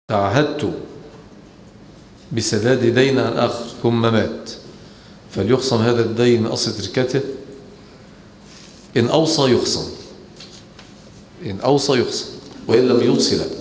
تعهدت بسداد دين عن آخر ثم مات، فليخصم هذا الدين من أصل تركته. إن أوصى يخصم، إن أوصى يخصم، وإن لم يوصي لا.